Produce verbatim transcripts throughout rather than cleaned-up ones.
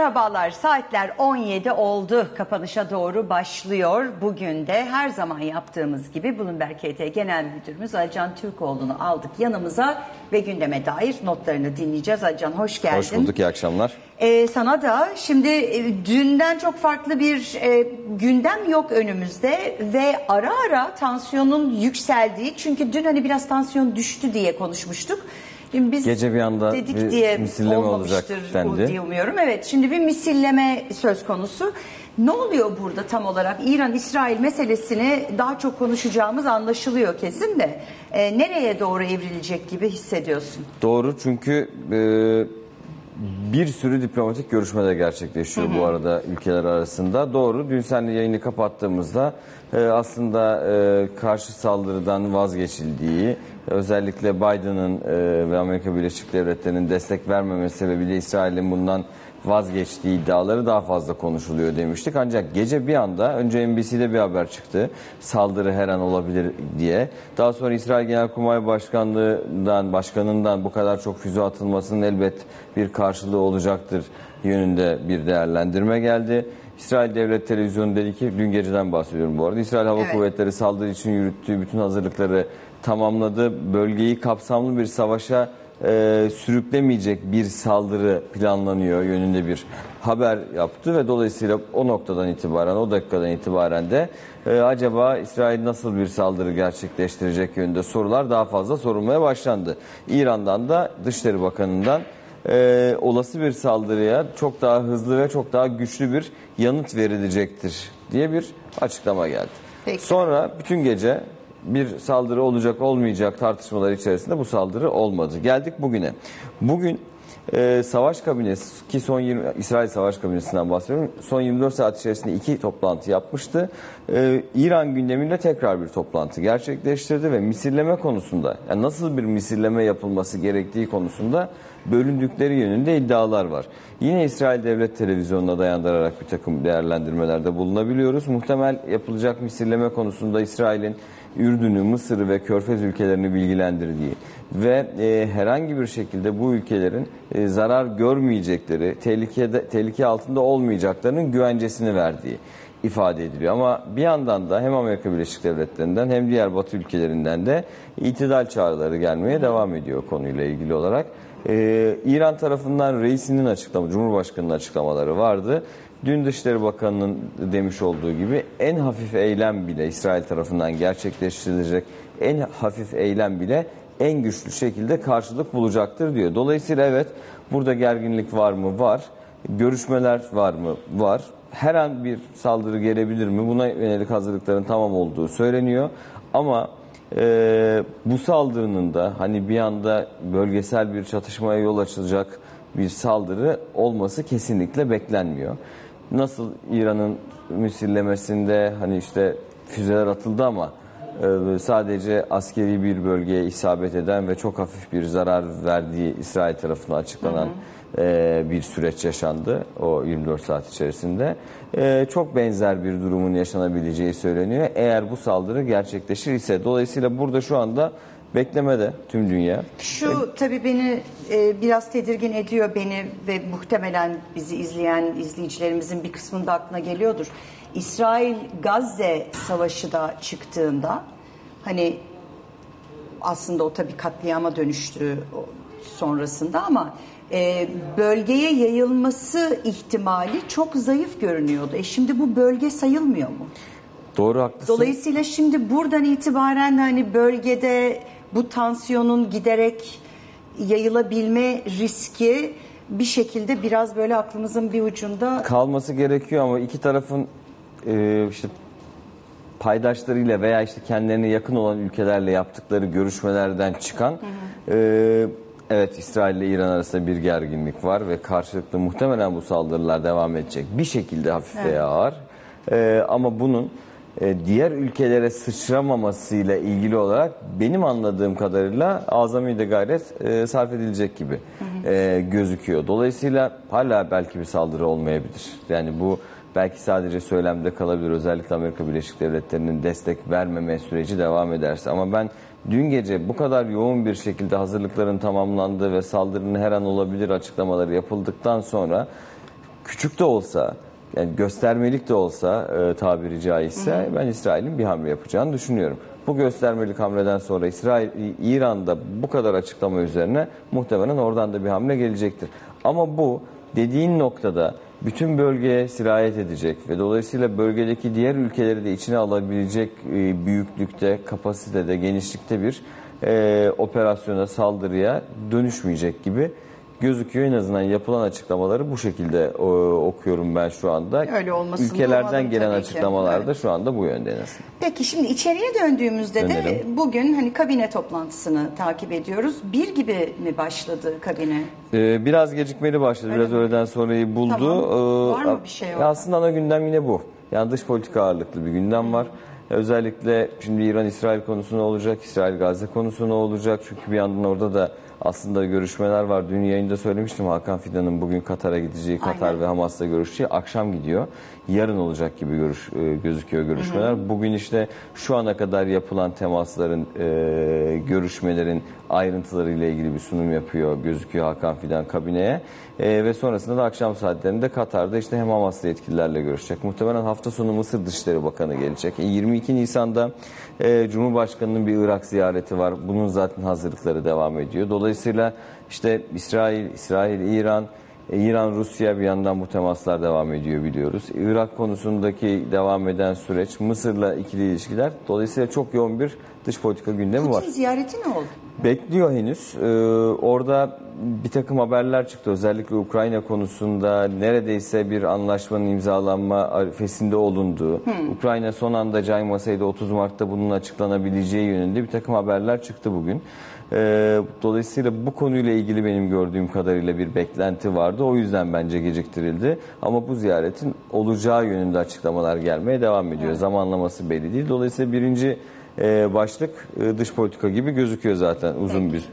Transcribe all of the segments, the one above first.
Merhabalar, saatler on yedi oldu. Kapanışa doğru başlıyor. Bugün de her zaman yaptığımız gibi Bloomberg K T Genel Müdürümüz Alican Türkoğlu'nu aldık yanımıza ve gündeme dair notlarını dinleyeceğiz. Alican hoş geldin. Hoş bulduk, iyi akşamlar. Ee, sana da şimdi e, dünden çok farklı bir e, gündem yok önümüzde ve ara ara tansiyonun yükseldiği, çünkü dün hani biraz tansiyon düştü diye konuşmuştuk. Şimdi biz Gece bir anda dedik bir diye misilleme olmamıştır olacak dendi. diye umuyorum. Evet, şimdi bir misilleme söz konusu. Ne oluyor burada tam olarak? İran-İsrail meselesini daha çok konuşacağımız anlaşılıyor kesin de. E, nereye doğru evrilecek gibi hissediyorsun? Doğru, çünkü e, bir sürü diplomatik görüşme de gerçekleşiyor hı hı. bu arada ülkeler arasında. Doğru, dün seninle yayını kapattığımızda e, aslında e, karşı saldırıdan vazgeçildiği, özellikle Biden'ın e, ve Amerika Birleşik Devletleri'nin destek vermemesi sebebiyle İsrail'in bundan vazgeçtiği iddiaları daha fazla konuşuluyor demiştik. Ancak gece bir anda önce N B C'de bir haber çıktı. Saldırı her an olabilir diye. Daha sonra İsrail Genelkurmay Başkanlığı'ndan, başkanından bu kadar çok füze atılmasının elbet bir karşılığı olacaktır yönünde bir değerlendirme geldi. İsrail Devlet Televizyonu dedi ki, dün geceden bahsediyorum bu arada, İsrail Hava evet. Kuvvetleri saldırı için yürüttüğü bütün hazırlıkları tamamladı. Bölgeyi kapsamlı bir savaşa e, sürüklemeyecek bir saldırı planlanıyor yönünde bir haber yaptı ve dolayısıyla o noktadan itibaren, o dakikadan itibaren de e, acaba İsrail nasıl bir saldırı gerçekleştirecek yönünde sorular daha fazla sorulmaya başlandı. İran'dan da, Dışişleri Bakanı'ndan e, olası bir saldırıya çok daha hızlı ve çok daha güçlü bir yanıt verilecektir diye bir açıklama geldi. Peki. Sonra bütün gece bir saldırı olacak olmayacak tartışmalar içerisinde bu saldırı olmadı. Geldik bugüne. Bugün e, savaş kabinesi, ki son yirmi, İsrail savaş kabinesinden bahsediyorum, son yirmi dört saat içerisinde iki toplantı yapmıştı. E, İran gündeminde tekrar bir toplantı gerçekleştirdi ve misilleme konusunda, yani nasıl bir misilleme yapılması gerektiği konusunda bölündükleri yönünde iddialar var. Yine İsrail Devlet Televizyonu'na dayandırarak bir takım değerlendirmelerde bulunabiliyoruz. Muhtemel yapılacak misilleme konusunda İsrail'in Ürdün'ü, Mısır'ı ve Körfez ülkelerini bilgilendirdiği ve e, herhangi bir şekilde bu ülkelerin e, zarar görmeyecekleri, tehlikede, tehlike altında olmayacaklarının güvencesini verdiği ifade ediliyor. Ama bir yandan da hem Amerika Birleşik Devletleri'nden hem diğer Batı ülkelerinden de itidal çağrıları gelmeye devam ediyor konuyla ilgili olarak. Ee, İran tarafından reisinin açıklama, Cumhurbaşkanı'nın açıklamaları vardı. Dün Dışişleri Bakanı'nın demiş olduğu gibi en hafif eylem bile, İsrail tarafından gerçekleştirilecek en hafif eylem bile en güçlü şekilde karşılık bulacaktır diyor. Dolayısıyla evet, burada gerginlik var mı? Var. Görüşmeler var mı? Var. Her an bir saldırı gelebilir mi? Buna yönelik hazırlıkların tamam olduğu söyleniyor. Ama Ee, bu saldırının da hani bir anda bölgesel bir çatışmaya yol açılacak bir saldırı olması kesinlikle beklenmiyor. Nasıl İran'ın misillemesinde hani işte füzeler atıldı ama e, sadece askeri bir bölgeye isabet eden ve çok hafif bir zarar verdiği İsrail tarafından açıklanan hı hı. E, bir süreç yaşandı o yirmi dört saat içerisinde. E, çok benzer bir durumun yaşanabileceği söyleniyor eğer bu saldırı gerçekleşir ise. Dolayısıyla burada şu anda beklemede tüm dünya. Şu e, tabii beni e, biraz tedirgin ediyor, beni ve muhtemelen bizi izleyen izleyicilerimizin bir kısmında aklına geliyordur. İsrail-Gazze savaşı da çıktığında hani aslında o tabii katliama dönüştü sonrasında ama e, bölgeye yayılması ihtimali çok zayıf görünüyordu. E şimdi bu bölge sayılmıyor mu? Doğru, haklısın. Dolayısıyla şimdi buradan itibaren hani bölgede bu tansiyonun giderek yayılabilme riski bir şekilde biraz böyle aklımızın bir ucunda kalması gerekiyor ama iki tarafın e, işte paydaşlarıyla veya işte kendilerine yakın olan ülkelerle yaptıkları görüşmelerden çıkan hı hı. E, evet, İsrail ile İran arasında bir gerginlik var ve karşılıklı muhtemelen bu saldırılar devam edecek. Bir şekilde hafif evet. veya ağır. E, ama bunun e, diğer ülkelere sıçramamasıyla ilgili olarak benim anladığım kadarıyla azami de gayret e, sarf edilecek gibi hı hı. E, gözüküyor. Dolayısıyla hala belki bir saldırı olmayabilir. Yani bu belki sadece söylemde kalabilir. Özellikle Amerika Birleşik Devletleri'nin destek vermeme süreci devam ederse. Ama ben dün gece bu kadar yoğun bir şekilde hazırlıkların tamamlandığı ve saldırının her an olabilir açıklamaları yapıldıktan sonra küçük de olsa, yani göstermelik de olsa e, tabiri caizse hı hı. ben İsrail'in bir hamle yapacağını düşünüyorum. Bu göstermelik hamleden sonra İsrail, İran'da bu kadar açıklama üzerine muhtemelen oradan da bir hamle gelecektir. Ama bu dediğin noktada bütün bölgeye sirayet edecek ve dolayısıyla bölgedeki diğer ülkeleri de içine alabilecek e, büyüklükte, kapasitede, genişlikte bir e, operasyona, saldırıya dönüşmeyecek gibi gözüküyor. En azından yapılan açıklamaları bu şekilde o, okuyorum ben şu anda. Öyle olmasın. Ülkelerden gelen açıklamalar da evet. şu anda bu yönde en azından. Peki şimdi içeriye döndüğümüzde Dönelim. de bugün hani kabine toplantısını takip ediyoruz. Bir gibi mi başladı kabine? Ee, biraz gecikmeli başladı. Öyle biraz mi? Öğleden sonrayı buldu. Tamam. Var ee, mı bir şey orada? Aslında ana gündem yine bu. Yani dış politika ağırlıklı bir gündem var. Özellikle şimdi İran-İsrail konusu ne olacak? İsrail-Gazze konusu ne olacak? Çünkü bir yandan orada da aslında görüşmeler var. Dün yayında söylemiştim, Hakan Fidan'ın bugün Katar'a gideceği, Katar Aynen. ve Hamas'la görüşeceği. Akşam gidiyor. Yarın olacak gibi görüş, e, gözüküyor görüşmeler. Hı hı. Bugün işte şu ana kadar yapılan temasların, e, görüşmelerin ayrıntılarıyla ilgili bir sunum yapıyor, gözüküyor Hakan Fidan kabineye. E, ve sonrasında da akşam saatlerinde Katar'da işte hem Hamas'la yetkililerle görüşecek. Muhtemelen hafta sonu Mısır Dışişleri Bakanı gelecek. E, yirmi iki Nisan'da e, Cumhurbaşkanı'nın bir Irak ziyareti var. Bunun zaten hazırlıkları devam ediyor. Dolayısıyla işte İsrail, İsrail, İran, e, İran, Rusya bir yandan bu temaslar devam ediyor biliyoruz. Irak konusundaki devam eden süreç, Mısır'la ikili ilişkiler. Dolayısıyla çok yoğun bir dış politika gündemi var. Putin ziyareti ne oldu? Bekliyor henüz. Ee, orada bir takım haberler çıktı. Özellikle Ukrayna konusunda neredeyse bir anlaşmanın imzalanma arifesinde olunduğu, hmm. Ukrayna son anda caymasaydı otuz Mart'ta bunun açıklanabileceği yönünde bir takım haberler çıktı bugün. Ee, dolayısıyla bu konuyla ilgili benim gördüğüm kadarıyla bir beklenti vardı. O yüzden bence geciktirildi. Ama bu ziyaretin olacağı yönünde açıklamalar gelmeye devam ediyor. Hmm. Zamanlaması belli değil. Dolayısıyla birinci Ee, başlık e, dış politika gibi gözüküyor zaten, uzun bir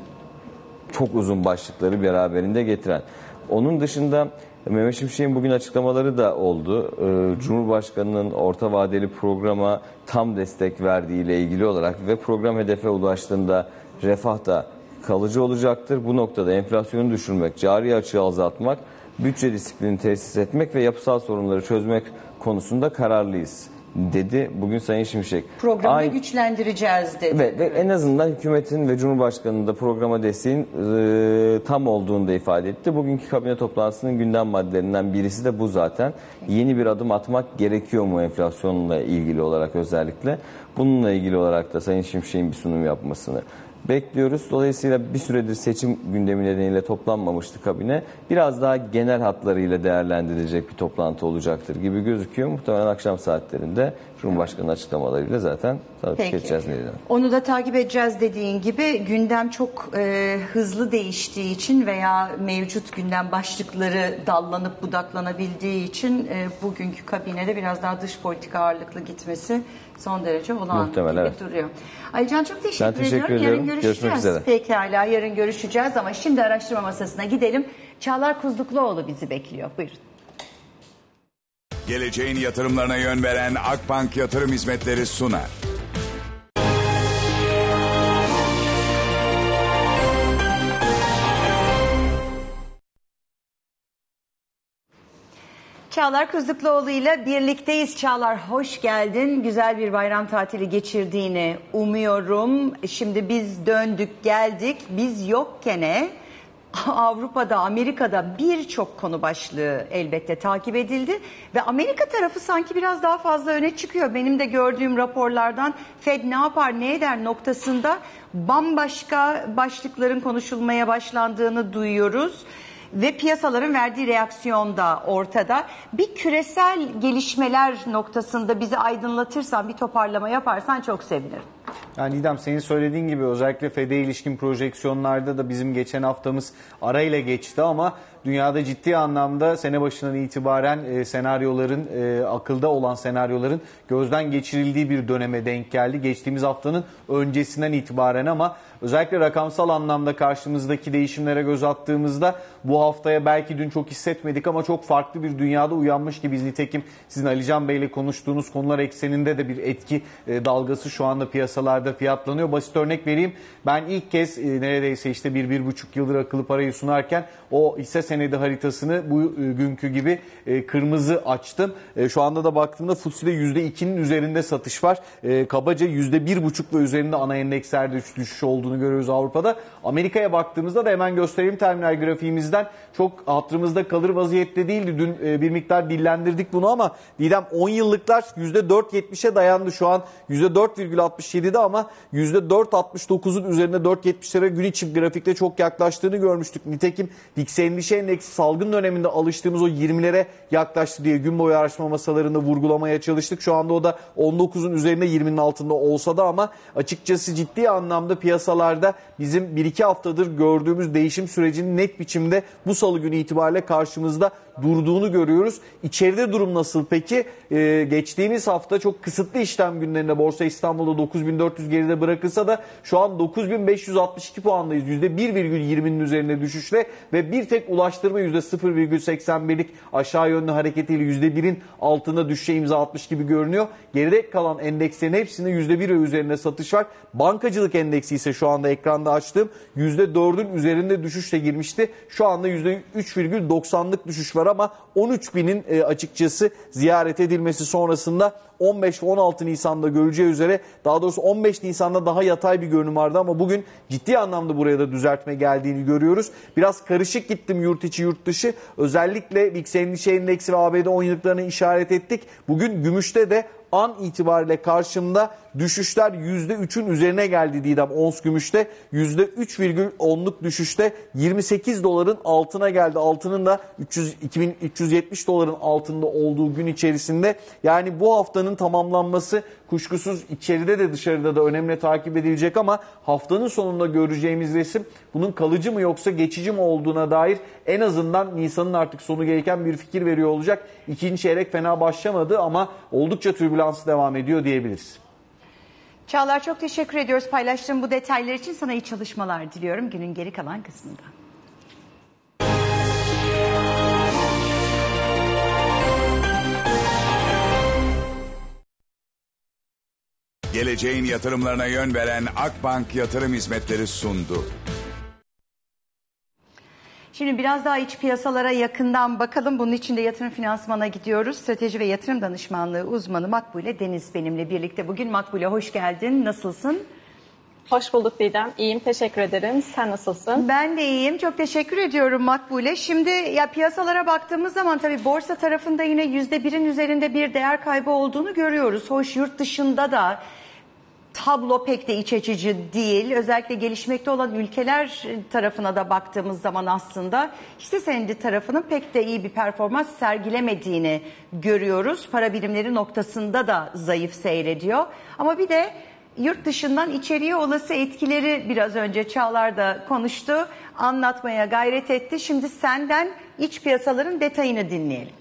çok uzun başlıkları beraberinde getiren. Onun dışında Mehmet Şimşek'in bugün açıklamaları da oldu. Ee, Cumhurbaşkanı'nın orta vadeli programa tam destek verdiği ile ilgili olarak ve program hedefe ulaştığında refah da kalıcı olacaktır. Bu noktada enflasyonu düşürmek, cari açığı azaltmak, bütçe disiplini tesis etmek ve yapısal sorunları çözmek konusunda kararlıyız dedi bugün Sayın Şimşek. Programı Ay- güçlendireceğiz dedi. Ve, ve en azından hükümetin ve Cumhurbaşkanı'nın da programa desteğin e, tam olduğunu da ifade etti. Bugünkü kabine toplantısının gündem maddelerinden birisi de bu zaten. Yeni bir adım atmak gerekiyor mu enflasyonla ilgili olarak özellikle? Bununla ilgili olarak da Sayın Şimşek'in bir sunum yapmasını bekliyoruz. Dolayısıyla bir süredir seçim gündemi nedeniyle toplanmamıştı kabine. Biraz daha genel hatlarıyla değerlendirilecek bir toplantı olacaktır gibi gözüküyor. Muhtemelen akşam saatlerinde Cumhurbaşkanı açıklamalarıyla zaten takip edeceğiz. Onu da takip edeceğiz dediğin gibi gündem çok e, hızlı değiştiği için veya mevcut gündem başlıkları dallanıp budaklanabildiği için e, bugünkü kabinede biraz daha dış politika ağırlıklı gitmesi son derece olağan gibi evet. duruyor. Alican çok teşekkür, ben teşekkür ediyorum. ediyorum. Yarın görüşeceğiz. Görüşmek üzere. Pekala yarın görüşeceğiz ama şimdi araştırma masasına gidelim. Çağlar Kuzlukluoğlu bizi bekliyor. Buyurun. Geleceğin yatırımlarına yön veren Akbank Yatırım Hizmetleri sunar. Çağlar Kuzlukluoğlu ile birlikteyiz. Çağlar hoş geldin. Güzel bir bayram tatili geçirdiğini umuyorum. Şimdi biz döndük geldik. Biz yokkene Avrupa'da, Amerika'da birçok konu başlığı elbette takip edildi. Ve Amerika tarafı sanki biraz daha fazla öne çıkıyor. Benim de gördüğüm raporlardan Fed ne yapar ne eder noktasında bambaşka başlıkların konuşulmaya başlandığını duyuyoruz. Ve piyasaların verdiği reaksiyon da ortada. Bir küresel gelişmeler noktasında bizi aydınlatırsan, bir toparlama yaparsan çok sevinirim. Yani İdem, senin söylediğin gibi özellikle Fed'e ilişkin projeksiyonlarda da bizim geçen haftamız arayla geçti ama dünyada ciddi anlamda sene başından itibaren e, senaryoların, e, akılda olan senaryoların gözden geçirildiği bir döneme denk geldi. Geçtiğimiz haftanın öncesinden itibaren ama özellikle rakamsal anlamda karşımızdaki değişimlere göz attığımızda bu haftaya belki dün çok hissetmedik ama çok farklı bir dünyada uyanmış gibiyiz. Nitekim sizin Alican Bey ile konuştuğunuz konular ekseninde de bir etki e, dalgası şu anda piyasalarda fiyatlanıyor. Basit örnek vereyim. Ben ilk kez e, neredeyse işte bir, bir buçuk yıldır akıllı parayı sunarken o hisse senedi haritasını bugünkü gibi e, kırmızı açtım. E, şu anda da baktığımda F T S E'de yüzde ikinin üzerinde satış var. E, kabaca yüzde bir buçuk ve üzerinde ana endekslerde düşüş olduğunu görüyoruz Avrupa'da. Amerika'ya baktığımızda da hemen göstereyim terminal grafiğimizden. Çok hatırımızda kalır vaziyette değildi. Dün e, bir miktar dillendirdik bunu ama Didem on yıllıklar yüzde dört yetmişe dayandı. Şu an yüzde dört virgül altmış yedide ama yüzde dört altmış dokuzun üzerinde dört yetmişlere gün içi grafikte çok yaklaştığını görmüştük. Nitekim D I X Endişe Endeksi salgın döneminde alıştığımız o yirmilere yaklaştı diye gün boyu araştırma masalarında vurgulamaya çalıştık. Şu anda o da on dokuzun üzerinde yirminin altında olsa da ama açıkçası ciddi anlamda piyasalarda bizim bir iki haftadır gördüğümüz değişim sürecinin net biçimde bu salı günü itibariyle karşımızda durduğunu görüyoruz. İçeride durum nasıl peki? Ee, geçtiğimiz hafta çok kısıtlı işlem günlerinde Borsa İstanbul'da dokuz bin dört yüz geride bırakılsa da şu an dokuz bin beş yüz altmış iki puandayız. yüzde bir virgül yirminin üzerinde düşüşle ve bir tek ulaştırma yüzde sıfır virgül seksen birlik aşağı yönlü hareketiyle yüzde birin altında düşüşe imza atmış gibi görünüyor. Geride kalan endekslerin hepsinde yüzde bir ve üzerinde satış var. Bankacılık endeksi ise şu anda ekranda açtığım yüzde dördün üzerinde düşüşle girmişti. Şu anda yüzde üç virgül doksanlık düşüş var ama on üç binin açıkçası ziyaret edilmesi sonrasında on beş ve on altı Nisan'da göreceği üzere, daha doğrusu on beş Nisan'da daha yatay bir görünüm vardı ama bugün ciddi anlamda buraya da düzeltme geldiğini görüyoruz. Biraz karışık gittim yurt içi yurt dışı. Özellikle V I X Endişe Endeksi ve A B D on yıllıklarını işaret ettik. Bugün gümüşte de an itibariyle karşımda düşüşler yüzde üçün üzerine geldi Didem. Ons gümüşte yüzde üç virgül onluk düşüşte yirmi sekiz doların altına geldi. Altının da üç yüz, iki bin üç yüz yetmiş doların altında olduğu gün içerisinde. Yani bu haftanın tamamlanması kuşkusuz içeride de dışarıda da önemli takip edilecek ama haftanın sonunda göreceğimiz resim bunun kalıcı mı yoksa geçici mi olduğuna dair en azından Nisan'ın artık sonu gelirken bir fikir veriyor olacak. İkinci çeyrek fena başlamadı ama oldukça türbülansı devam ediyor diyebiliriz. Çağlar, çok teşekkür ediyoruz paylaştığın bu detaylar için. Sana iyi çalışmalar diliyorum günün geri kalan kısmında. Geleceğin yatırımlarına yön veren Akbank Yatırım Hizmetleri sundu. Şimdi biraz daha iç piyasalara yakından bakalım. Bunun için de yatırım finansmana gidiyoruz. Strateji ve yatırım danışmanlığı uzmanı Makbule Deniz benimle birlikte. Bugün Makbule, hoş geldin. Nasılsın? Hoş bulduk Didem. İyiyim, teşekkür ederim. Sen nasılsın? Ben de iyiyim. Çok teşekkür ediyorum Makbule. Şimdi ya piyasalara baktığımız zaman tabii borsa tarafında yine yüzde birin üzerinde bir değer kaybı olduğunu görüyoruz. Hoş, yurt dışında da tablo pek de iç açıcı değil. Özellikle gelişmekte olan ülkeler tarafına da baktığımız zaman aslında hisse senedi tarafının pek de iyi bir performans sergilemediğini görüyoruz. Para birimleri noktasında da zayıf seyrediyor. Ama bir de yurt dışından içeriye olası etkileri biraz önce Çağlar da konuştu, anlatmaya gayret etti. Şimdi senden iç piyasaların detayını dinleyelim.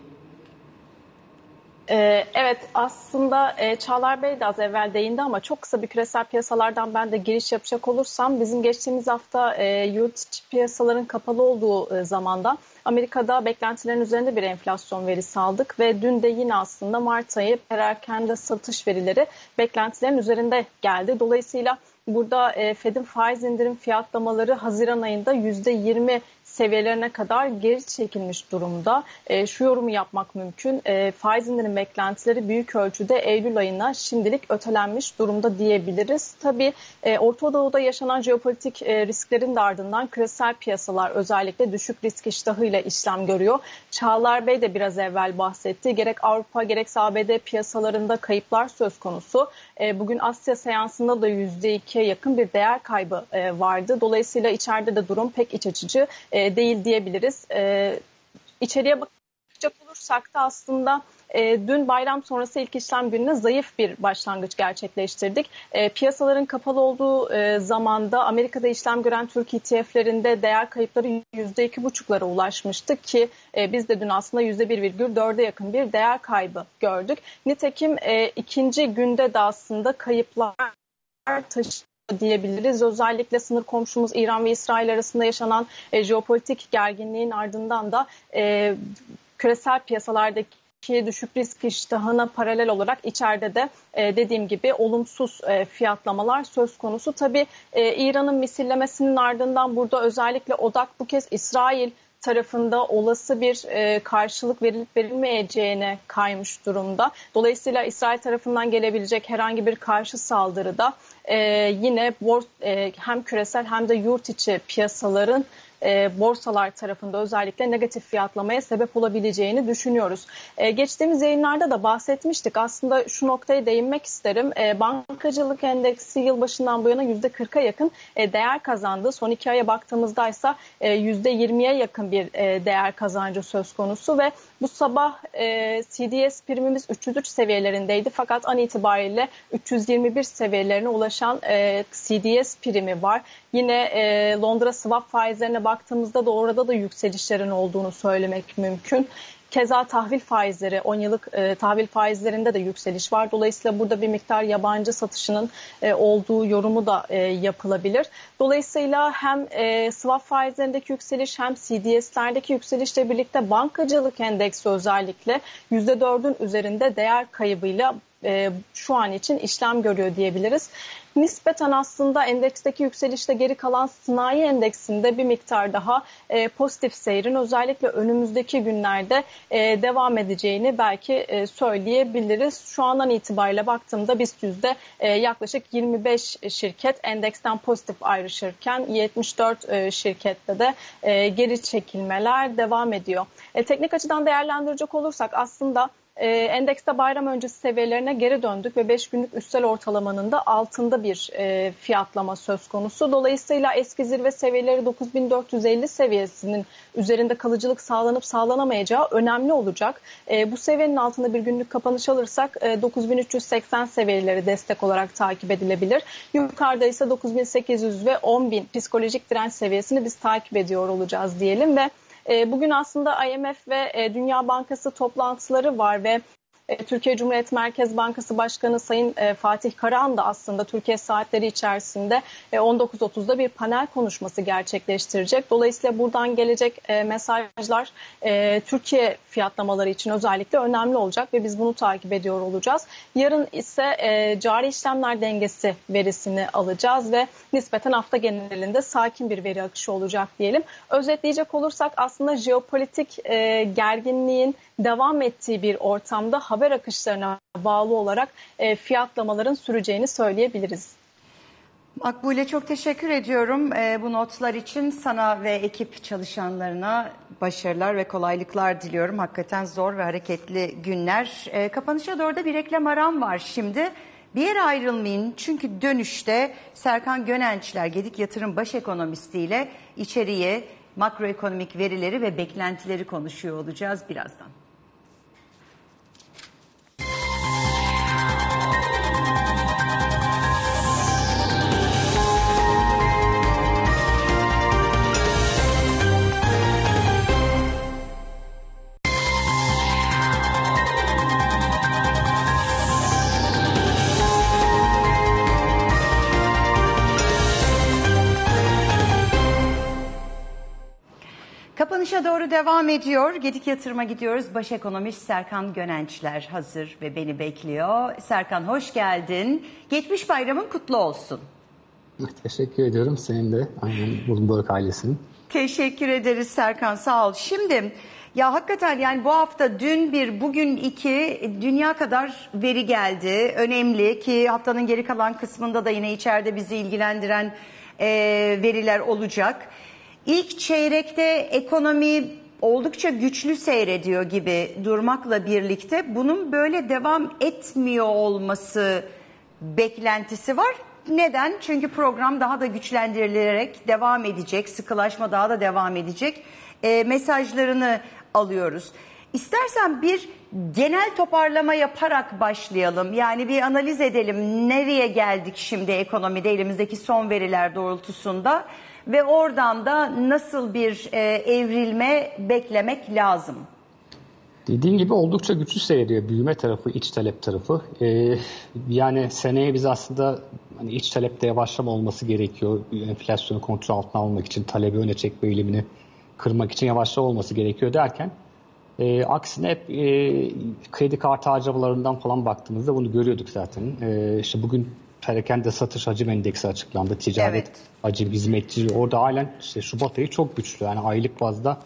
Evet, aslında Çağlar Bey de az evvel değindi ama çok kısa bir küresel piyasalardan ben de giriş yapacak olursam, bizim geçtiğimiz hafta yurt içi piyasaların kapalı olduğu zamanda Amerika'da beklentilerin üzerinde bir enflasyon verisi aldık ve dün de yine aslında Mart ayı perakende satış verileri beklentilerin üzerinde geldi. Dolayısıyla burada Fed'in faiz indirim fiyatlamaları Haziran ayında yüzde yirmi seviyelerine kadar geri çekilmiş durumda. E, şu yorumu yapmak mümkün. E, faiz indirim beklentileri büyük ölçüde Eylül ayına şimdilik ötelenmiş durumda diyebiliriz. Tabii e, Orta Doğu'da yaşanan jeopolitik e, risklerin de ardından küresel piyasalar özellikle düşük risk iştahıyla işlem görüyor. Çağlar Bey de biraz evvel bahsetti. Gerek Avrupa gerekse A B D piyasalarında kayıplar söz konusu. E, bugün Asya seansında da yüzde ikiye yakın bir değer kaybı e, vardı. Dolayısıyla içeride de durum pek iç açıcı e, değil diyebiliriz. E, içeriye bakacak olursak da aslında e, dün bayram sonrası ilk işlem gününe zayıf bir başlangıç gerçekleştirdik. E, piyasaların kapalı olduğu e, zamanda Amerika'da işlem gören Türk E T F'lerinde değer kayıpları yüzde iki buçuklara ulaşmıştı ki e, biz de dün aslında yüzde bir virgül dörde yakın bir değer kaybı gördük. Nitekim e, ikinci günde de aslında kayıplar taşı diyebiliriz. Özellikle sınır komşumuz İran ve İsrail arasında yaşanan e, jeopolitik gerginliğin ardından da e, küresel piyasalardaki düşük risk iştahına paralel olarak içeride de e, dediğim gibi olumsuz e, fiyatlamalar söz konusu. Tabii e, İran'ın misillemesinin ardından burada özellikle odak bu kez İsrail tarafında olası bir e, karşılık verilip verilmeyeceğine kaymış durumda. Dolayısıyla İsrail tarafından gelebilecek herhangi bir karşı saldırıda e, yine bors, e, hem küresel hem de yurt içi piyasaların E, borsalar tarafında özellikle negatif fiyatlamaya sebep olabileceğini düşünüyoruz. E, geçtiğimiz yayınlarda da bahsetmiştik. Aslında şu noktaya değinmek isterim. E, bankacılık endeksi yılbaşından bu yana yüzde kırka yakın e, değer kazandı. Son iki aya baktığımızda ise e, yüzde yirmiye yakın bir e, değer kazancı söz konusu ve bu sabah e, C D S primimiz üç yüz üç seviyelerindeydi. Fakat an itibariyle üç yüz yirmi bir seviyelerine ulaşan e, C D S primi var. Yine e, Londra swap faizlerine baktığımızda da orada da yükselişlerin olduğunu söylemek mümkün. Keza tahvil faizleri, on yıllık e, tahvil faizlerinde de yükseliş var. Dolayısıyla burada bir miktar yabancı satışının e, olduğu yorumu da e, yapılabilir. Dolayısıyla hem e, swap faizlerindeki yükseliş hem C D S'lerdeki yükselişle birlikte bankacılık endeksi özellikle yüzde dördün üzerinde değer kaybıyla e, şu an için işlem görüyor diyebiliriz. Nispeten aslında endeksteki yükselişte geri kalan sanayi endeksinde bir miktar daha e, pozitif seyrin özellikle önümüzdeki günlerde e, devam edeceğini belki e, söyleyebiliriz. Şu andan itibariyle baktığımda BIST yüzde e, yaklaşık yirmi beş şirket endeksten pozitif ayrışırken yetmiş dört e, şirkette de e, geri çekilmeler devam ediyor. E, teknik açıdan değerlendirecek olursak aslında E, endekste bayram öncesi seviyelerine geri döndük ve beş günlük üstel ortalamanın da altında bir e, fiyatlama söz konusu. Dolayısıyla eski zirve seviyeleri dokuz bin dört yüz elli seviyesinin üzerinde kalıcılık sağlanıp sağlanamayacağı önemli olacak. E, bu seviyenin altında bir günlük kapanış alırsak e, dokuz bin üç yüz seksen seviyeleri destek olarak takip edilebilir. Yukarıda ise dokuz bin sekiz yüz ve on bin psikolojik direnç seviyesini biz takip ediyor olacağız diyelim ve bugün aslında I M F ve Dünya Bankası toplantıları var ve Türkiye Cumhuriyet Merkez Bankası Başkanı Sayın Fatih Karahan da aslında Türkiye saatleri içerisinde on dokuz otuzda bir panel konuşması gerçekleştirecek. Dolayısıyla buradan gelecek mesajlar Türkiye fiyatlamaları için özellikle önemli olacak ve biz bunu takip ediyor olacağız. Yarın ise cari işlemler dengesi verisini alacağız ve nispeten hafta genelinde sakin bir veri akışı olacak diyelim. Özetleyecek olursak aslında jeopolitik gerginliğin devam ettiği bir ortamda haber akışlarına bağlı olarak e, fiyatlamaların süreceğini söyleyebiliriz. Makbule çok teşekkür ediyorum e, bu notlar için. Sana ve ekip çalışanlarına başarılar ve kolaylıklar diliyorum. Hakikaten zor ve hareketli günler. E, kapanışa doğru da bir reklam aram var şimdi. Bir yere ayrılmayın çünkü dönüşte Serkan Gönençler, Gedik Yatırım Baş Ekonomisti ile içeriye makroekonomik verileri ve beklentileri konuşuyor olacağız birazdan. Kapanışa doğru devam ediyor. Gedik Yatırım'a gidiyoruz. Baş ekonomist Serkan Gönençler hazır ve beni bekliyor. Serkan hoş geldin. Geçmiş bayramın kutlu olsun. Teşekkür ediyorum. Senin de aynen Bloomberg ailesinin. Teşekkür ederiz Serkan, sağ ol. Şimdi ya hakikaten yani bu hafta dün bir bugün iki dünya kadar veri geldi. Önemli ki haftanın geri kalan kısmında da yine içeride bizi ilgilendiren e, veriler olacak. İlk çeyrekte ekonomi oldukça güçlü seyrediyor gibi durmakla birlikte bunun böyle devam etmiyor olması beklentisi var. Neden? Çünkü program daha da güçlendirilerek devam edecek, sıkılaşma daha da devam edecek e, mesajlarını alıyoruz. İstersen bir genel toparlama yaparak başlayalım. Yani bir analiz edelim nereye geldik şimdi ekonomide elimizdeki son veriler doğrultusunda. Ve oradan da nasıl bir e, evrilme beklemek lazım? Dediğin gibi oldukça güçlü seyrediyor büyüme tarafı, iç talep tarafı. Ee, yani seneye biz aslında hani iç talepte yavaşlama olması gerekiyor. Enflasyonu kontrol altına almak için, talebi öne çekme eğilimini kırmak için yavaşlama olması gerekiyor derken e, aksine hep e, kredi kartı harcamalarından falan baktığımızda bunu görüyorduk zaten. E, işte bugün perakende satış hacim endeksi açıklandı. Ticaret evet. hacim, hizmetçi orada halen işte Şubat ayı çok güçlü. Yani aylık bazda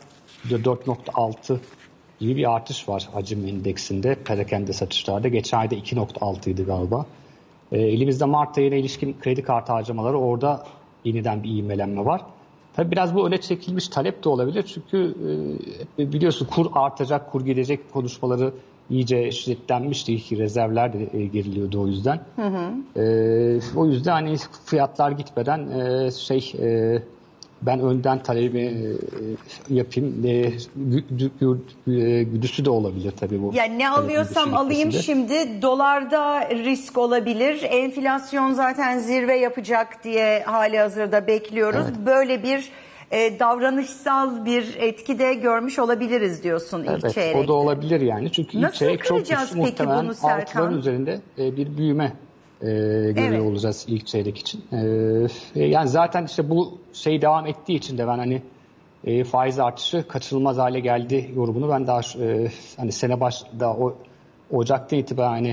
dört nokta altı gibi bir artış var hacim endeksinde, perakende satışlarda. Geçen ayda iki nokta altıydı galiba. E, elimizde Mart ayına ilişkin kredi kartı harcamaları, orada yeniden bir ivmelenme var. Tabii biraz bu öne çekilmiş talep de olabilir. Çünkü e, biliyorsun kur artacak, kur gidecek konuşmaları iyice şiddetlenmişti. İlk rezervler de e, geriliyordu o yüzden. Hı hı. E, o yüzden hani fiyatlar gitmeden e, şey e, ben önden talebi e, yapayım. E, güdüsü de olabilir tabii bu. Yani ne alıyorsam alayım şimdi. Dolarda risk olabilir. Enflasyon zaten zirve yapacak diye hali hazırda bekliyoruz. Evet. Böyle bir e, davranışsal bir etki de görmüş olabiliriz diyorsun ilk evet, çeyrekte. O da olabilir yani. Çünkü ilk Nasıl çeyrek çok güçlü, muhtemelen bunu Serkan? altıların üzerinde e, bir büyüme e, görüyor evet. olacağız ilk çeyrek için. E, yani zaten işte bu şey devam ettiği için de ben hani e, faiz artışı kaçınılmaz hale geldi yorumunu ben daha e, hani sene başında o Ocak'tan itibaren hani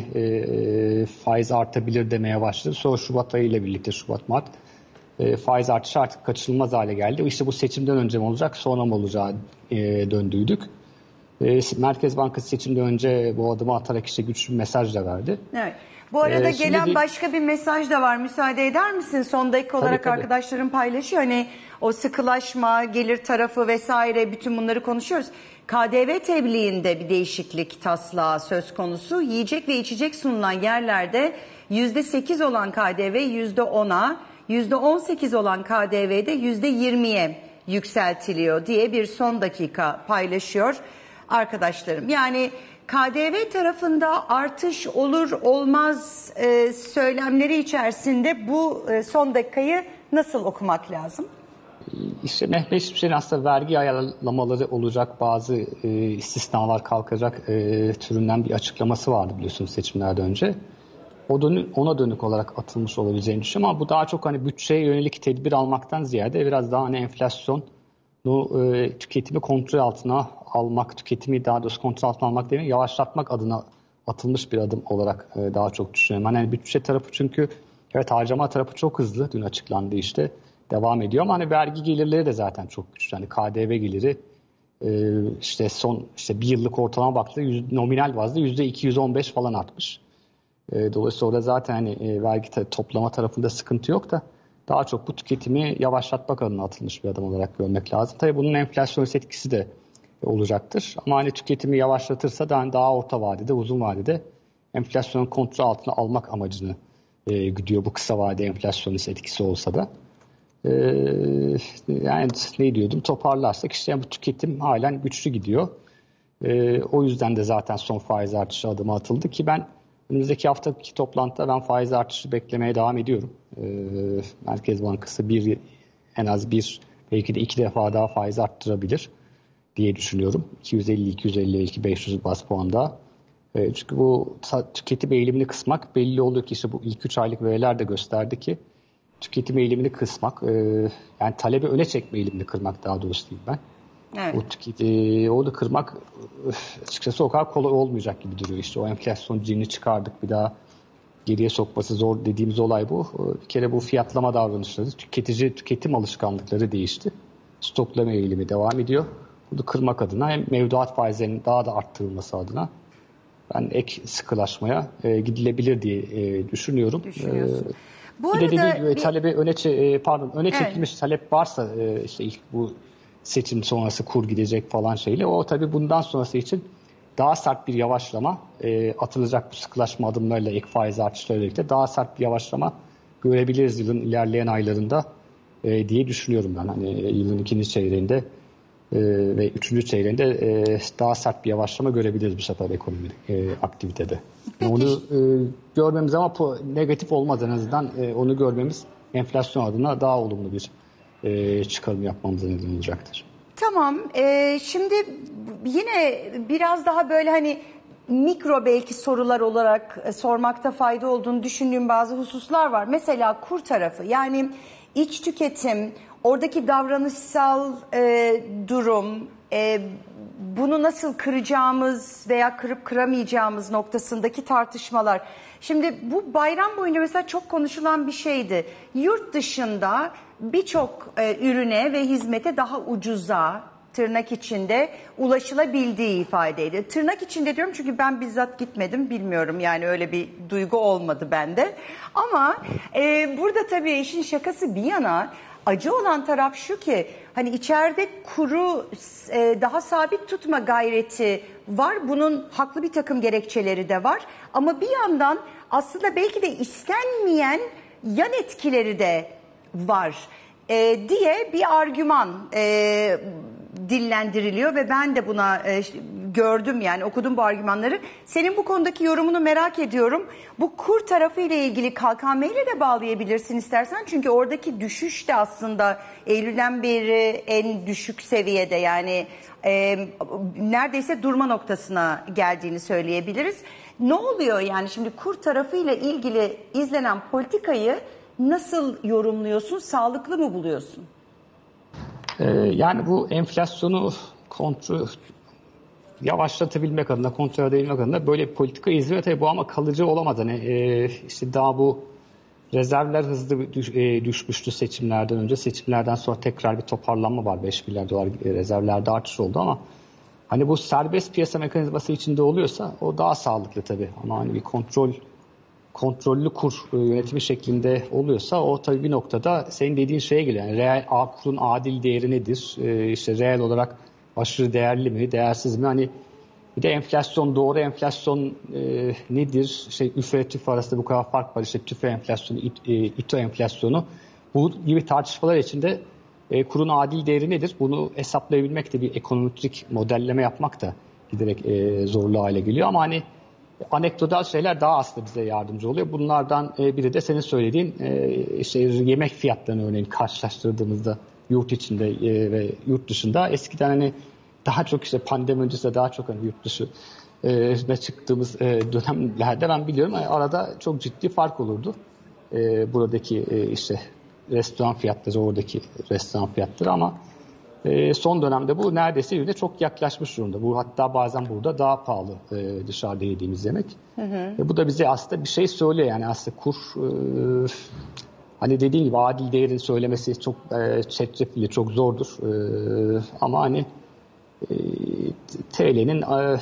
e, faiz artabilir demeye başladı. Sonra Şubat ayı ile birlikte Şubat Mart e, faiz artışı artık kaçınılmaz hale geldi. İşte bu seçimden önce mi olacak, sonra mı olacağı e, döndüydük. E, Merkez Bankası seçimden önce bu adımı atarak işte güçlü bir mesaj da verdi. Evet. Bu arada ee, gelen bir... başka bir mesaj da var. Müsaade eder misin? Son dakika olarak tabii, tabii. arkadaşlarım paylaşıyor. Hani o sıkılaşma, gelir tarafı vesaire bütün bunları konuşuyoruz. K D V tebliğinde bir değişiklik taslağı söz konusu. Yiyecek ve içecek sunulan yerlerde yüzde sekiz olan K D V yüzde ona, yüzde on sekiz olan K D V'de yüzde yirmiye yükseltiliyor diye bir son dakika paylaşıyor arkadaşlarım. Yani K D V tarafında artış olur olmaz e, söylemleri içerisinde bu e, son dakikayı nasıl okumak lazım? İşte Mehmet Şimşek'in aslında vergi ayarlamaları olacak, bazı e, istisnalar kalkacak e, türünden bir açıklaması vardı biliyorsunuz seçimlerden önce. O dönü, ona dönük olarak atılmış olabileceğini düşünüyorum ama bu daha çok hani bütçeye yönelik tedbir almaktan ziyade biraz daha hani enflasyon bu e, tüketimi kontrol altına almak, tüketimi daha doğrusu kontrol altına almak değil mi, yavaşlatmak adına atılmış bir adım olarak e, daha çok düşünüyorum. Yani bütçe tarafı çünkü evet harcama tarafı çok hızlı, dün açıklandı işte, devam ediyor ama hani vergi gelirleri de zaten çok güçlü. Yani K D V geliri e, işte son işte bir yıllık ortalama baktığında yüz, nominal bazda yüzde iki yüz on beş falan artmış. E, dolayısıyla orada zaten hani e, vergi ta- toplama tarafında sıkıntı yok da daha çok bu tüketimi yavaşlatmak adına atılmış bir adım olarak görmek lazım. Tabii bunun enflasyonist etkisi de olacaktır. Ama hani tüketimi yavaşlatırsa daha, daha orta vadede, uzun vadede enflasyonun kontrol altına almak amacını e, güdüyor. Bu kısa vade enflasyonist etkisi olsa da. E, yani ne diyordum? Toparlarsak işte yani bu tüketim halen güçlü gidiyor. E, o yüzden de zaten son faiz artışı adımı atıldı ki ben önümüzdeki haftaki toplantıda ben faiz artışı beklemeye devam ediyorum. E, Merkez Bankası bir en az bir belki de iki defa daha faiz arttırabilir diye düşünüyorum. iki yüz elli iki yüz elli belki beş yüz bas puan daha. E, çünkü bu tüketim eğilimini kısmak belli oldu ki işte bu ilk üç aylık veriler de gösterdi ki tüketim eğilimini kısmak e, yani talebi öne çekme eğilimini kırmak daha doğrusu diyeyim ben. Evet. O tüketi, onu kırmak açıkçası o kadar kolay olmayacak gibi duruyor. İşte o enflasyon cinini çıkardık, bir daha geriye sokması zor dediğimiz olay bu. Bir kere bu fiyatlama davranışları, tüketici tüketim alışkanlıkları değişti. Stoklama eğilimi devam ediyor. Bunu kırmak adına hem mevduat faizlerinin daha da arttırılması adına ben ek sıkılaşmaya e, gidilebilir diye e, düşünüyorum. Düşünüyorsun. E, bu bir arada de dediğim gibi bir... talebi öne e, pardon öne çekilmiş evet. talep varsa e, işte ilk bu seçim sonrası kur gidecek falan şeyle, o tabii bundan sonrası için daha sert bir yavaşlama e, atılacak bu sıkılaşma adımlarıyla, ek faiz artışlarıyla birlikte daha sert bir yavaşlama görebiliriz yılın ilerleyen aylarında e, diye düşünüyorum ben. Hani yılın ikinci çeyreğinde e, ve üçüncü çeyreğinde e, daha sert bir yavaşlama görebiliriz bu sefer ekonomi e, aktivitede. Yani onu e, görmemiz ama negatif olmaz, en azından e, onu görmemiz enflasyon adına daha olumlu bir e, çıkarım yapmamıza neden olacaktır. Tamam. Ee, şimdi yine biraz daha böyle hani mikro belki sorular olarak e, sormakta fayda olduğunu düşündüğüm bazı hususlar var. Mesela kur tarafı, yani iç tüketim, oradaki davranışsal e, durum, e, bunu nasıl kıracağımız veya kırıp kıramayacağımız noktasındaki tartışmalar. Şimdi bu bayram boyunca mesela çok konuşulan bir şeydi. Yurt dışında birçok e, ürüne ve hizmete daha ucuza tırnak içinde ulaşılabildiği ifade ediyor. Tırnak içinde diyorum çünkü ben bizzat gitmedim, bilmiyorum yani, öyle bir duygu olmadı bende. Ama e, burada tabii işin şakası bir yana, acı olan taraf şu ki hani içeride kuru e, daha sabit tutma gayreti var. Bunun haklı bir takım gerekçeleri de var. Ama bir yandan aslında belki de istenmeyen yan etkileri de var e, diye bir argüman e, dillendiriliyor ve ben de buna e, gördüm, yani okudum bu argümanları. Senin bu konudaki yorumunu merak ediyorum. Bu kur tarafı ile ilgili K K M ile de bağlayabilirsin istersen. Çünkü oradaki düşüş de aslında Eylül'den beri en düşük seviyede, yani e, neredeyse durma noktasına geldiğini söyleyebiliriz. Ne oluyor yani şimdi kur tarafı ile ilgili izlenen politikayı nasıl yorumluyorsun? Sağlıklı mı buluyorsun? Ee, yani bu enflasyonu kontrol yavaşlatabilmek adına, kontrol edebilmek adına böyle bir politika izliyor. Tabii bu ama kalıcı olamaz. Hani e, işte daha bu rezervler hızlı düş, e, düşmüştü seçimlerden önce. Seçimlerden sonra tekrar bir toparlanma var. beş milyar dolar rezervlerde artış oldu ama hani bu serbest piyasa mekanizması içinde oluyorsa o daha sağlıklı tabii. Ama hani bir kontrol kontrollü kur yönetimi şeklinde oluyorsa o tabii bir noktada senin dediğin şeye geliyor. Yani reel kurun adil değeri nedir? Ee, işte reel olarak aşırı değerli mi, değersiz mi? Hani bir de enflasyon, doğru enflasyon e, nedir? Şey, üfe ve tüfe arasında bu kadar fark var. İşte tüfe enflasyonu, İ, e, İTO enflasyonu. Bu gibi tartışmalar içinde e, kurun adil değeri nedir? Bunu hesaplayabilmek de bir ekonometrik modelleme yapmak da giderek e, zorlu hale geliyor. Ama hani anekdotal şeyler daha aslında bize yardımcı oluyor. Bunlardan biri de senin söylediğin işte yemek fiyatlarını örneğin karşılaştırdığımızda yurt içinde ve yurt dışında eskiden hani daha çok işte pandemi öncesinde daha çok hani yurt dışı ve çıktığımız dönemlerde ben biliyorum arada çok ciddi fark olurdu. Buradaki işte restoran fiyatları, oradaki restoran fiyatları ama E, son dönemde bu neredeyse birbirine çok yaklaşmış durumda. Bu hatta bazen burada daha pahalı e, dışarıda yediğimiz yemek. Hı hı. E, bu da bize aslında bir şey söylüyor yani aslında kur e, hani dediğim gibi adil değerini söylemesi çok e, çetrefilli, çok zordur. E, ama hani e, T L'nin e,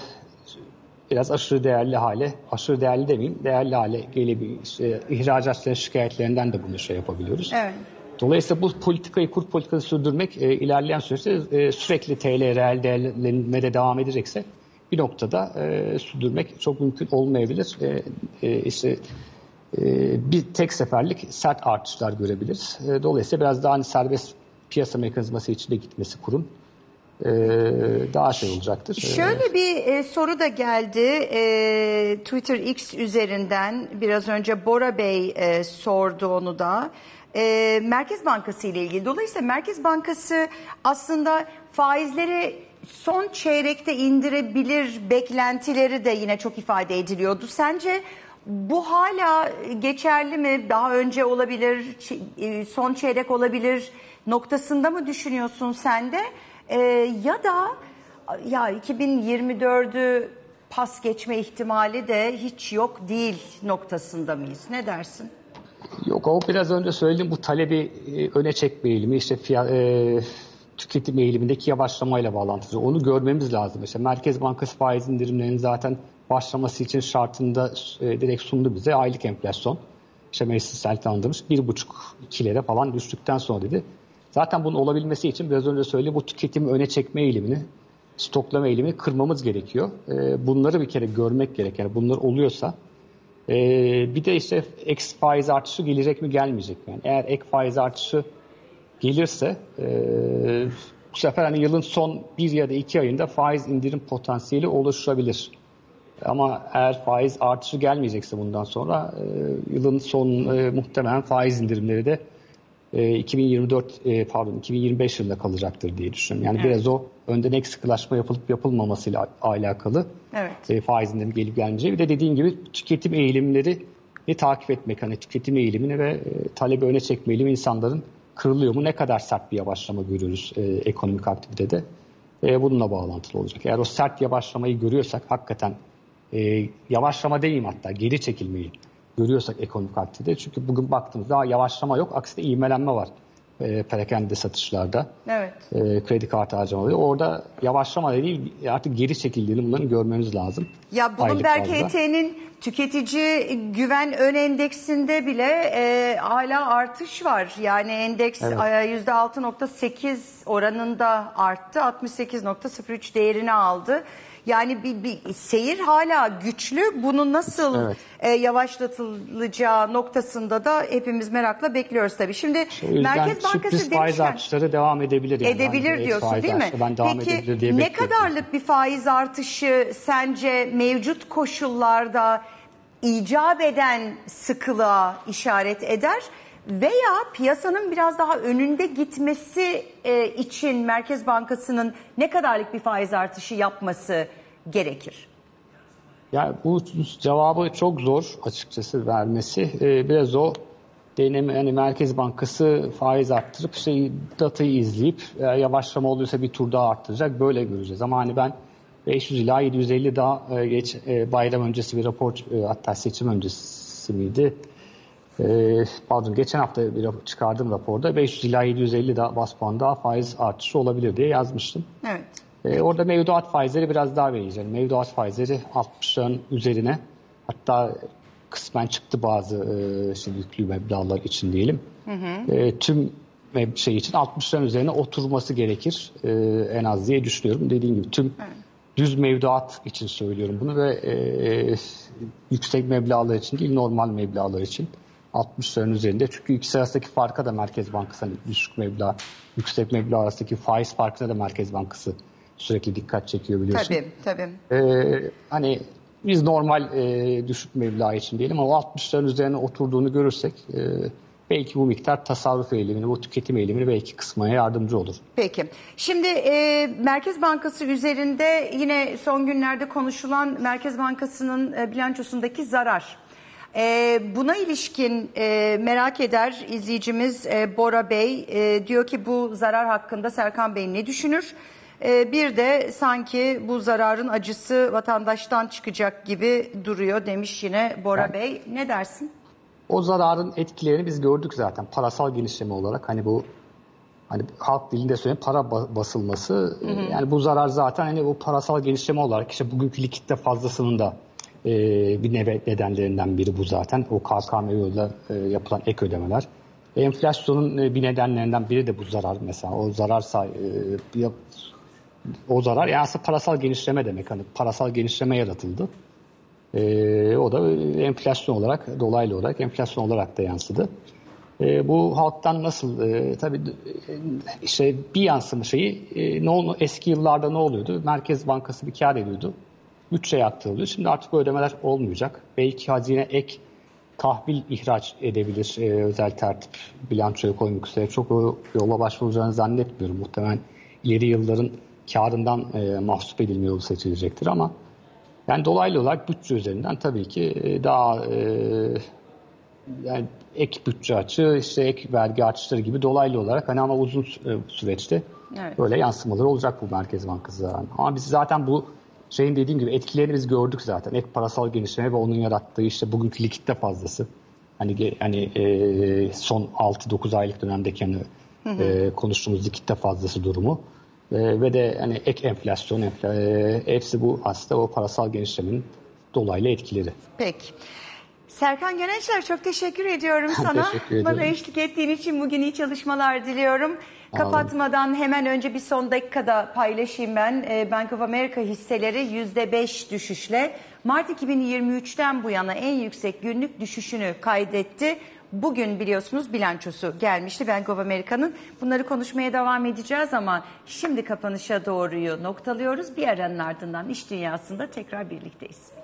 biraz aşırı değerli hale, aşırı değerli demeyeyim, değerli hale gelebilir. İşte, ihracatçıların şikayetlerinden de bunu şey yapabiliyoruz. Evet. Dolayısıyla bu politikayı, kur politikası sürdürmek e, ilerleyen süreçte e, sürekli T L reel değerlenmede devam edecekse bir noktada e, sürdürmek çok mümkün olmayabilir. E, e, işte e, bir tek seferlik sert artışlar görebiliriz. E, dolayısıyla biraz daha hani serbest piyasa mekanizması içinde gitmesi kurun e, daha şey olacaktır. Şöyle bir e, soru da geldi e, Twitter X üzerinden, biraz önce Bora Bey e, sordu onu da. E, Merkez Bankası ile ilgili. Dolayısıyla Merkez Bankası aslında faizleri son çeyrekte indirebilir beklentileri de yine çok ifade ediliyordu. Sence bu hala geçerli mi? Daha önce olabilir, son çeyrek olabilir noktasında mı düşünüyorsun sen de? E, ya da ya iki bin yirmi dördü pas geçme ihtimali de hiç yok değil noktasında mıyız? Ne dersin? Yok, o biraz önce söylediğim bu talebi e, öne çekme eğilimi, işte fiyat, e, tüketim eğilimindeki yavaşlamayla bağlantılı. Onu görmemiz lazım. İşte Merkez Bankası faiz indirimlerinin zaten başlaması için şartında e, direkt sundu bize aylık enflasyon. İşte meclis sertilandırmış bir buçuk ikilere falan düştükten sonra dedi. Zaten bunun olabilmesi için biraz önce söylediğim bu tüketimi öne çekme eğilimini, stoklama eğilimini kırmamız gerekiyor. E, bunları bir kere görmek gerek. Yani bunlar oluyorsa Ee, bir de işte ek faiz artışı gelecek mi gelmeyecek mi? Yani eğer ek faiz artışı gelirse e, bu sefer hani yılın son bir ya da iki ayında faiz indirim potansiyeli oluşabilir. Ama eğer faiz artışı gelmeyecekse bundan sonra e, yılın son e, muhtemelen faiz indirimleri de e, iki bin yirmi dört e, pardon iki bin yirmi beş yılında kalacaktır diye düşünüyorum. Yani evet. Biraz o önden ek sıkılaşma yapılıp yapılmamasıyla alakalı. Evet. E, faiz indirimi gelip gelmeyeceği. Bir de dediğim gibi tüketim eğilimleri ne takip etmek, hani tüketim eğilimini ve e, talebi öne çekme eğilimi insanların kırılıyor mu? Ne kadar sert bir yavaşlama görüyoruz e, ekonomik aktivitede? E, bununla bağlantılı olacak. Eğer o sert yavaşlamayı görüyorsak, hakikaten e, yavaşlama değil hatta geri çekilmeyi görüyorsak ekonomik aktivitede. Çünkü bugün baktığımızda yavaşlama yok, aksine ivmelenme var e, perakende satışlarda. Evet. E, kredi kartı harcamaları. Orada yavaşlama değil, artık geri çekildiğini bunların görmeniz lazım. Ya Bloomberg H T'nin tüketici güven ön endeksinde bile e, hala artış var. Yani endeks evet. yüzde altı nokta sekiz oranında arttı. altmış sekiz nokta sıfır üç değerini aldı. Yani bir, bir seyir hala güçlü. Bunu nasıl evet. e, yavaşlatılacağı noktasında da hepimiz merakla bekliyoruz tabii. Şimdi Merkez Bankası sürpriz faiz artışları devam edebilir. Yani. Edebilir yani, diyorsun değil mi? Ben devam Peki edebilir diye ne bekliyorum. kadarlık bir faiz artışı sence mevcut koşullarda icap eden sıkılığa işaret eder? Veya piyasanın biraz daha önünde gitmesi e, için Merkez Bankası'nın ne kadarlık bir faiz artışı yapması gerekir? Ya bu cevabı çok zor açıkçası vermesi. Ee, biraz o deneme, yani Merkez Bankası faiz arttırıp işte datayı izleyip e, yavaşlama olursa bir tur daha arttıracak, böyle göreceğiz. Ama hani ben beş yüz ila yedi yüz elli daha e, geç e, bayram öncesi bir rapor, e, hatta seçim öncesi miydi? Ee, pardon geçen hafta bir çıkardığım raporda beş yüz ila yedi yüz elli daha bas puan daha faiz artışı olabilir diye yazmıştım. Evet. Ee, orada mevduat faizleri biraz daha vereceğiz. Yani mevduat faizleri altmışın üzerine, hatta kısmen çıktı bazı e, işte yüklü meblağlar için diyelim. Hı hı. E, tüm şey için altmışların üzerine oturması gerekir e, en az diye düşünüyorum. Dediğim gibi tüm evet. düz mevduat için söylüyorum bunu ve e, yüksek meblağlar için değil, normal meblağlar için. altmışların üzerinde. Çünkü ikisi arasındaki farka da Merkez Bankası, hani düşük meblağ, yüksek meblağ arasındaki faiz farkına da Merkez Bankası sürekli dikkat çekiyor biliyorsun. Tabii, tabii. Ee, hani biz normal e, düşük meblağ için diyelim ama o altmışların üzerine oturduğunu görürsek e, belki bu miktar tasarruf eğilimini, bu tüketim eğilimini belki kısmaya yardımcı olur. Peki. Şimdi e, Merkez Bankası üzerinde yine son günlerde konuşulan Merkez Bankası'nın e, bilançosundaki zarar. Ee, buna ilişkin e, merak eder izleyicimiz e, Bora Bey e, diyor ki bu zarar hakkında Serkan Bey ne düşünür? E, bir de sanki bu zararın acısı vatandaştan çıkacak gibi duruyor demiş yine Bora yani, Bey. Ne dersin? O zararın etkilerini biz gördük zaten parasal genişleme olarak, hani bu hani halk dilinde söyleyeyim para basılması, hı hı. Yani bu zarar zaten hani bu parasal genişleme olarak işte bugünkü likitte fazlasının da Ee, bir nedenlerinden biri bu zaten. O K K M yoluyla e, yapılan ek ödemeler. Enflasyonun e, bir nedenlerinden biri de bu zarar mesela. O zarar say e, o zarar yani aslında parasal genişleme demek. Hani parasal genişleme yaratıldı. E, o da enflasyon olarak, dolaylı olarak enflasyon olarak da yansıdı. E, bu halktan nasıl e, tabii işte bir yansıma şeyi e, ne oldu, eski yıllarda ne oluyordu? Merkez Bankası bir kar ediyordu. Bütçeye aktarılıyor. Şimdi artık bu ödemeler olmayacak. Belki hazine ek tahvil ihraç edebilir. Ee, özel tertip bilançoya koymak üzere. Çok o yola başvuracağını zannetmiyorum. Muhtemelen ileri yılların karından e, mahsup edilme yolu seçilecektir ama yani dolaylı olarak bütçe üzerinden tabii ki daha e, yani ek bütçe açığı, işte ek vergi açışları gibi dolaylı olarak hani ama uzun süreçte evet. Böyle yansımaları olacak bu Merkez Bankası. Ama biz zaten bu şeyin dediğim gibi etkilerini biz gördük zaten. Ek parasal genişleme ve onun yarattığı işte bugünkü likitte fazlası. Hani hani e, son altı dokuz aylık dönemdeki hani hı hı. E, konuştuğumuz likitte fazlası durumu. E, ve de hani ek enflasyon, enfla, e, hepsi bu aslında o parasal genişlemenin dolaylı etkileri. Peki. Serkan Gönençler çok teşekkür ediyorum sana. Teşekkür Bana eşlik ettiğin için bugün iyi çalışmalar diliyorum. Kapatmadan hemen önce bir son dakikada paylaşayım ben. Bank of America hisseleri yüzde beş düşüşle Mart iki bin yirmi üçten bu yana en yüksek günlük düşüşünü kaydetti. Bugün biliyorsunuz bilançosu gelmişti Bank of America'nın. Bunları konuşmaya devam edeceğiz ama şimdi kapanışa doğruyu noktalıyoruz. Bir aranın ardından iş dünyasında tekrar birlikteyiz.